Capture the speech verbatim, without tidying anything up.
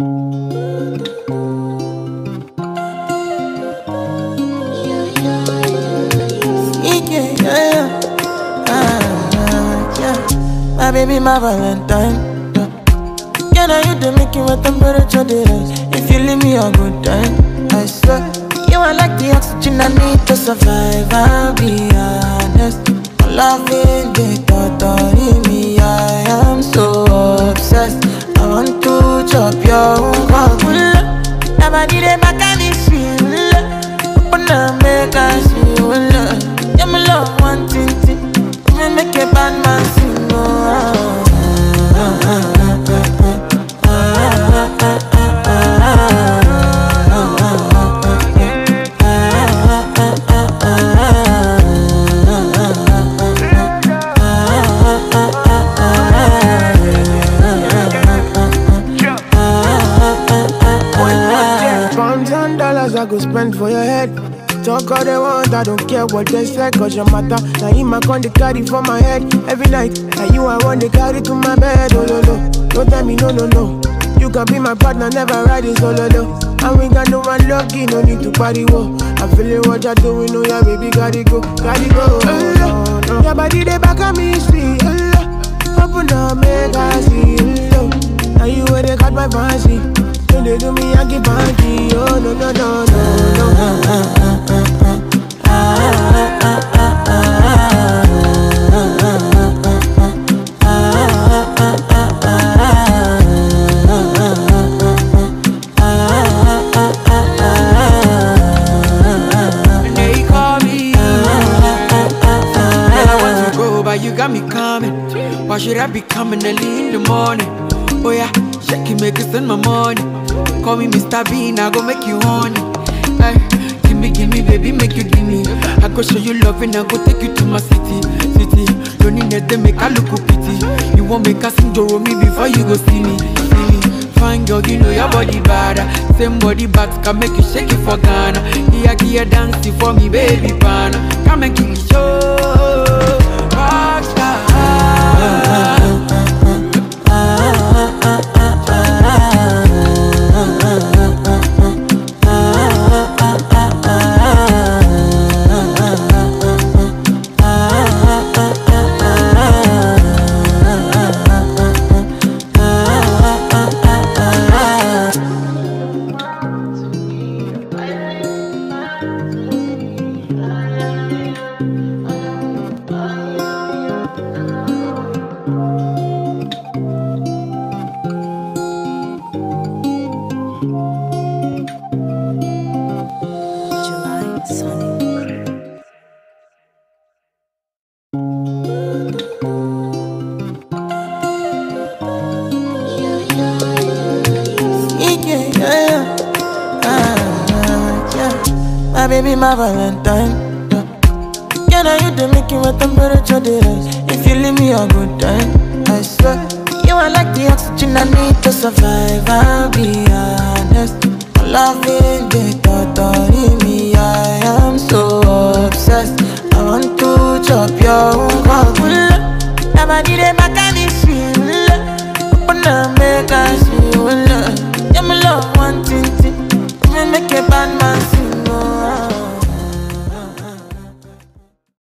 Yeah, yeah, ah, yeah. My baby, my Valentine. Yeah, now you the making my temperature dey rise. If you leave me a good time, I swear. You are like the oxygen I need to survive. I'll be honest. Loving the thought of me, I am so obsessed. I want to chop your own. Never did it back and it's real. Open up, make us feel. Yeah, my love, one thing, me make a bad man sing. Oh, ah, ah, ah, ah, ah. I go spend for your head. Talk all they want, I don't care what they say. Cause your matter, now him I con the carry for my head. Every night, now you I want to carry to my bed. Oh no no, don't tell me no no no. You can be my partner, never riding solo no. And we got no one lucky, no need to party whoa. I'm feeling what you're doing, oh yeah baby, gotta go, gotta go. Oh, no, no. Your body they back at me, sweet. Oh, open up, make I see. Oh, now you where they got my fancy. When they do me, I give banky. Oh no no no no no. Ah, ah, ah, ah, ah, ah, ah, and they call me. Girl, I want to go, but you got me coming. Why should I be coming early in the morning? Oh yeah, shake it, make it send my money. Call me Mister Bean, I go make you honey. Ay, gimme, gimme, baby, make you gimme. I go show you love and I go take you to my city, city. Don't need to make I look pity. You won't make us sing Joro me before you go see me, see me. Fine girl, you know your body bad. Same body bags can make you shake it for Ghana. Here, here, dancing for me, baby, pana. Come and give me show, rockstar. My baby, my Valentine. Yeah, now you the making my temperature dey rise. If you leave me a good time, I swear. You are like the oxygen I need to survive. I'll be honest. Loving the thought of me, I am so obsessed. I want to chop your own. Never did it back.